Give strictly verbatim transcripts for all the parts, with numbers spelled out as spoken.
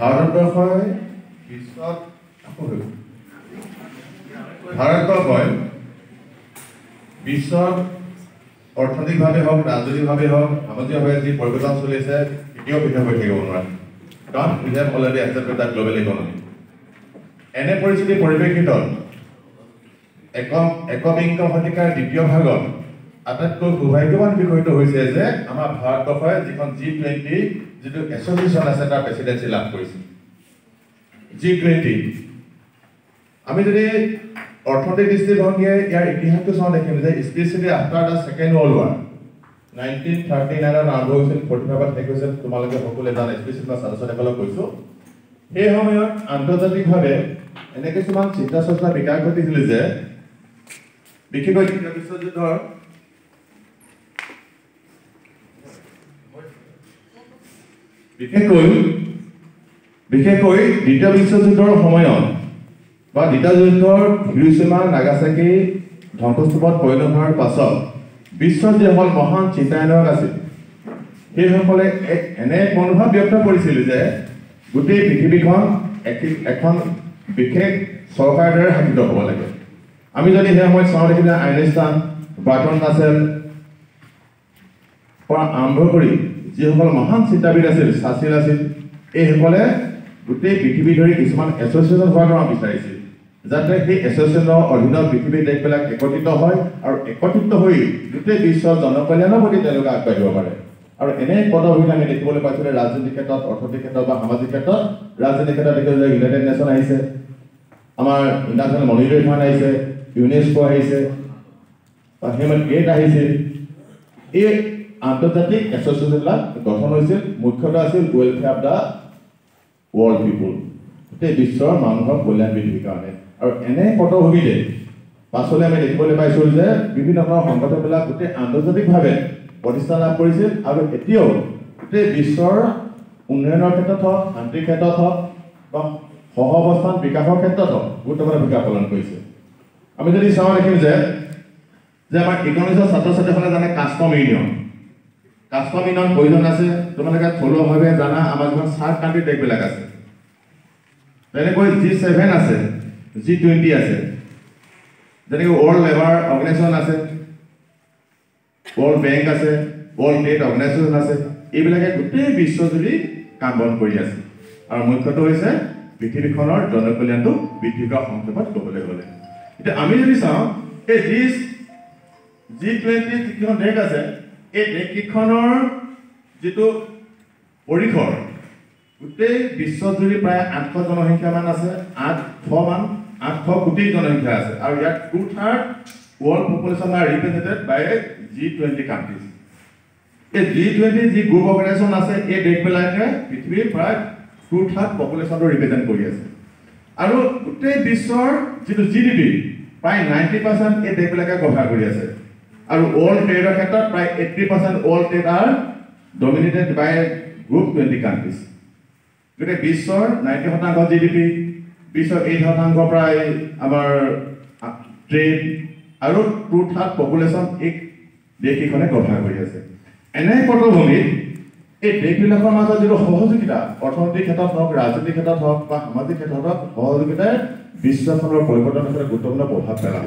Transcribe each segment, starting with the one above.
ভাৰতবৰ্ষই বিশ্বত ভাৰতবৰ্ষই বিশ্বত অৰ্থনৈতিকভাৱে হওক ৰাজনৈতিকভাৱে হওক সামাজিকভাৱে যি পৰিৱৰ্তন চলি আছে কেতিয়াও পৃথক হৈ থাকিব নোৱাৰে কাৰণ we have already accepted the global economy এনে পৰিস্থিতিৰ পৰিপ্ৰেক্ষিতত একম একবিংশ শতিকাৰ দ্বিতীয় ভাগত আটাইতকৈ সৌভাগ্যৱান বিষয়টো হৈছে যে আমাৰ ভাৰতবৰ্ষই যিখন জি টুৱেণ্টি যিটো এছ'চিয়েশ্যন আছে তাৰ প্ৰেচিডেঞ্চি লাভ কৰিছে জি টুৱেণ্টি আমি যদি অৰ্থনৈতিক দৃষ্টিভংগীয়ে ইয়াৰ ইতিহাসটো চাওঁ দেখিম যে specially after the second world war nineteen thirty নাইনত আৰম্ভ হৈছিল ফৰ্টি ফাইভত শেষ হৈছিল তোমালোকে সকলোৱে জানে স্পেচিয়েলি মই ছাত্ৰ ছাত্ৰীসকলক কৈছোঁ সেই সময়ত আন্তৰ্জাতিকভাৱে এনে কিছুমান চিন্তা চৰ্চা বিকাশ ঘটিছিল যে বিশেষকৈ দ্বিতীয় বিশ্বযুদ্ধৰ বিশেষকৈ বিশেষকৈ দ্বিতীয় বিশ্বযুদ্ধৰ সময়ত বা দ্বিতীয় যুদ্ধৰ হিৰোশ্বিমা নাগাচাকি ধ্বংসস্তূপত পৰিণত হোৱাৰ পাছত বিশ্বত যিসকল মহান চিন্তায়ক আছিল সেইসকলে এক এনে মনোভাৱ ব্যক্ত কৰিছিল যে গোটেই পৃথিৱীখন এখন বিশেষ চৰকাৰৰ দ্বাৰা শাসিত হ'ব লাগে আমি যদি সেই সময়ত চাওঁ দেখিলে আইনষ্টাইন বাৰ্টন ৰাছেল পৰা আৰম্ভ কৰি যিসকল মহান চিন্তাবিদ আছিল চাৰ্চিল আছিল এইসকলে গোটেই পৃথিৱী ধৰি কিছুমান এছ'চিয়েশ্যন হোৱাৰ কাৰণে বিচাৰিছিল যাতে সেই এছ'চিয়েশ্যনৰ অধীনত পৃথিৱীৰ দেশবিলাক একত্ৰিত হয় আৰু একত্ৰিত হৈ গোটেই বিশ্বৰ জনকল্যাণৰ প্ৰতি তেওঁলোকে আগবাঢ়িব পাৰে আৰু এনে পদভূমিত আমি দেখিবলৈ পাইছিলোঁ ৰাজনৈতিক ক্ষেত্ৰত অৰ্থনৈতিক ক্ষেত্ৰত বা সামাজিক ক্ষেত্ৰত ৰাজনৈতিক ক্ষেত্ৰত দেখিবলৈ ইউনাইটেড নেশ্যন আহিছে আমাৰ ইণ্টাৰনেশ্যনেল মনিটৰী ফাণ্ড আহিছে ইউনেস্কো আহিছে বা হিউমেন এইড আহিছিল এই আন্তৰ্জাতিক এছ'চিয়েশ্যনবিলাক গঠন হৈছিল মুখ্যতঃ আছিল welfare of the world people গোটেই বিশ্বৰ মানুহৰ কল্যাণ বৃদ্ধিৰ কাৰণে আৰু এনে পটভূমিতে পাছলৈ আমি দেখিবলৈ পাইছোঁ যে বিভিন্ন ধৰণৰ সংগঠনবিলাক গোটেই আন্তৰ্জাতিকভাৱে প্ৰতিষ্ঠা লাভ কৰিছিল আৰু এতিয়াও গোটেই বিশ্বৰ উন্নয়নৰ ক্ষেত্ৰত হওক শান্তিৰ ক্ষেত্ৰত হওক বা সহ অৱস্থান বিকাশৰ ক্ষেত্ৰত হওক গুৰুত্বপূৰ্ণ ভূমিকা পালন কৰিছে আমি যদি চাওঁ দেখিম যে যে আমাৰ ইকনমিক্সৰ ছাত্ৰ ছাত্ৰীসকলে জানে কাষ্টম ইউনিয়ন কাষ্টম ইউনিয়ন প্ৰয়োজন আছে তোমালোকে থলুৱাভাৱে জানা আমাৰ যিমান চাৰ্ক কাণ্ট্ৰি দেশবিলাক আছে তেনেকৈ জি ছেভেন আছে জি টুৱেণ্টি আছে যেনেকৈ ৱৰ্ল্ড লেবাৰ অৰ্গেনাইজেশ্যন আছে ৱৰ্ল্ড বেংক আছে ৱৰ্ল্ড ট্ৰেড অৰ্গেনাইজেশ্যন আছে এইবিলাকে গোটেই বিশ্বজুৰি কাম বন কৰি আছে আৰু মুখ্যটো হৈছে পৃথিৱীখনৰ জনকল্যাণটো বৃদ্ধি কৰা সংক্ষেপত ক'বলৈ গ'লে এতিয়া আমি যদি চাওঁ এই জি জি টুৱেণ্টি যিকেইখন দেশ আছে এই দেশকেইখনৰ যিটো পৰিসৰ গোটেই বিশ্বজুৰি প্ৰায় আঠশ জনসংখ্যামান আছে আঠশ মান আঠশ কোটি জনসংখ্যা আছে আৰু ইয়াত two third world population are represented by G twenty countries এই জি টুৱেণ্টি যি গ্ৰুপ অৰ্গেনাইজেশ্যন আছে এই দেশবিলাকে পৃথিৱীৰ প্ৰায় টু থাৰ্ড পপুলেশ্যনটো ৰিপ্ৰেজেণ্ট কৰি আছে আৰু গোটেই বিশ্বৰ যিটো জি ডি পি প্ৰায় নাইণ্টি পাৰ্চেণ্ট এই দেশবিলাকে কভাৰ কৰি আছে আৰু ৱৰ্ল্ড ট্ৰেডৰ ক্ষেত্ৰত প্ৰায় eighty percent world trade are dominated by group twenty countries গতিকে বিশ্বৰ নাইণ্টি শতাংশ জি ডি পি বিশ্বৰ এইট শতাংশ প্ৰায় আমাৰ ট্ৰেড আৰু টু থাৰ্ড পপুলেশ্যন এই দেশকেইখনে কভাৰ কৰি আছে এনে পটভূমিত এই দেশবিলাকৰ মাজত যিটো সহযোগিতা অৰ্থনৈতিক ক্ষেত্ৰত হওক ৰাজনৈতিক ক্ষেত্ৰত হওক বা সামাজিক ক্ষেত্ৰত হওক সহযোগিতাই বিশ্বখনৰ পৰিৱৰ্তনৰ ক্ষেত্ৰত গুৰুত্বপূৰ্ণ প্ৰভাৱ পেলাব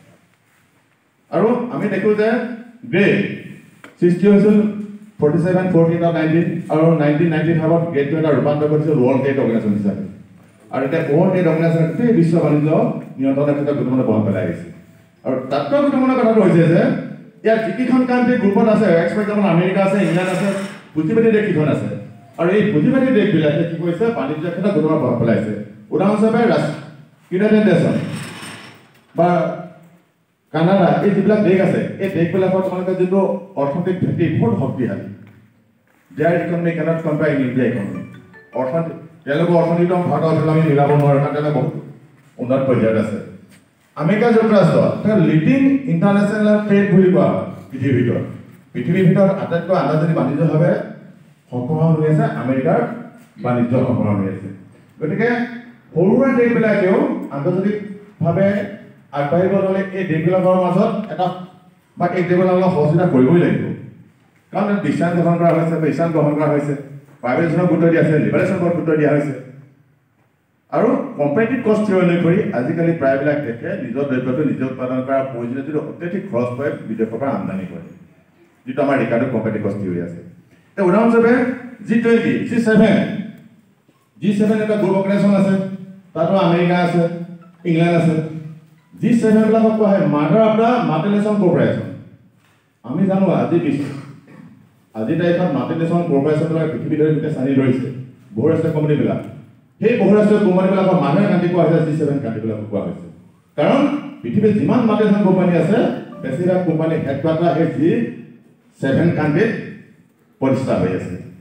আৰু আমি দেখোঁ যে গ্ৰেড সৃষ্টি হৈছিল ফৰ্টি ছেভেন ফৰ্টি নাইনটিন আৰু নাইনটিন নাইনটি ফাইভত গ্ৰেডটো এটা ৰূপান্তৰ কৰিছিল ৱৰ্ল্ড ট্ৰেড অৰ্গেনাইজেশ্যন হিচাপে আৰু এতিয়া ৱৰ্ল্ড ট্ৰেড অৰ্গেনাইজেশ্যনে গোটেই বিশ্ব বাণিজ্য নিয়ন্ত্ৰণৰ ক্ষেত্ৰত গুৰুত্বপূৰ্ণ প্ৰভাৱ পেলাই আহিছে আৰু তাতকৈ গুৰুত্বপূৰ্ণ কথাটো হৈছে যে ইয়াত যিকেইখন কাণ্ট্ৰি গ্ৰুপত আছে এক্স এক্সাম্পল আমেৰিকা আছে ইংলেণ্ড আছে পুঁজিবাদী দেশ কেইখন আছে আৰু এই পুঁজিবাদী দেশবিলাকে কি কৰিছে বাণিজ্যৰ ক্ষেত্ৰত গুৰুত্বপূৰ্ণ প্ৰভাৱ পেলাইছে উদাহৰণস্বৰূপে ইউনাইটেড নেশ্যন বা কানাডা এই যিবিলাক দেশ আছে এই দেশবিলাকৰ তোমালোকে যিটো অৰ্থনৈতিক ভেটি বহুত শক্তিশালী their economy can't compare in India economy অৰ্থনীতি তেওঁলোকৰ অৰ্থনীতি ভাৰতৰ সৈতে আমি মিলাব নোৱাৰোঁ কাৰণ তেওঁলোকে বহুত উন্নত পৰ্যায়ত আছে আমেৰিকা যুক্তৰাষ্ট্ৰ লিডিং ইণ্টাৰনেশ্যনেল ট্ৰেড বুলি কোৱা হয় পৃথিৱীৰ ভিতৰত পৃথিৱীৰ ভিতৰত আটাইতকৈ আন্তৰ্জাতিক বাণিজ্যভাৱে সম্পূৰ্ণ হৈ আছে আমেৰিকাৰ বাণিজ্য সম্পূৰ্ণ হৈ আছে গতিকে সৰু সুৰা দেশবিলাকেও আন্তৰ্জাতিকভাৱে আগবাঢ়িব হ'লে এই দেশবিলাকৰ মাজত এটা বা এই দেশবিলাকৰ সহযোগিতা কৰিবই লাগিব কাৰণ বিশ্বায়ন গ্ৰহণ কৰা হৈছে বিশ্বায়ন গ্ৰহণ কৰা হৈছে প্ৰাইভেটাইজেশ্যনক গুৰুত্ব দিয়া হৈছে, লিবাৰেশ্যনক গুৰুত্ব দিয়া হৈছে। আৰু কম্পেটিভ কষ্ট থিয়ৰি কৰি আজিকালি প্ৰায়বিলাক দেশে নিজৰ দ্ৰব্যটো নিজে উৎপাদন কৰাৰ প্ৰয়োজনীয় যিটো অত্যাধিক খৰচ কৰে বিদেশৰ পৰা আমদানি কৰে, যিটো আমাৰ ৰিকাৰ্ডত কম্পেটিভ কষ্ট থিয়ৰি আছে। এতিয়া উদাহৰণস্বৰূপে G twenty G seven G seven এটা গ্ৰুপ অৰ্গেনাইজেশ্যন আছে, তাতো আমেৰিকা আছে, ইংলেণ্ড আছে। জি ছেভেনবিলাকক কোৱা হয় mother of the multinational corporation. আমি জানো আজি বিশ্ব আজিৰ তাৰিখত মাল্টিনেশ্যনেল কৰ্পৰেশ্যনবিলাক পৃথিৱী ধৰি গোটেই চানি ধৰিছে বহুৰাষ্ট্ৰীয় কোম্পানীবিলাক। সেই বহুৰাষ্ট্ৰীয় কোম্পানীবিলাকৰ মাদাৰ কাণ্ট্ৰি কোৱা হৈছে জি ছেভেন কাণ্ট্ৰিবিলাকক কোৱা হৈছে। কাৰণ পৃথিৱীত যিমান মাল্টিনেশ্যনেল কোম্পানী আছে বেছিভাগ কোম্পানী হেডকোৱাৰ্টাৰ সেই জি ছেভেন কাণ্ট্ৰিত প্ৰতিষ্ঠা হৈ আছে।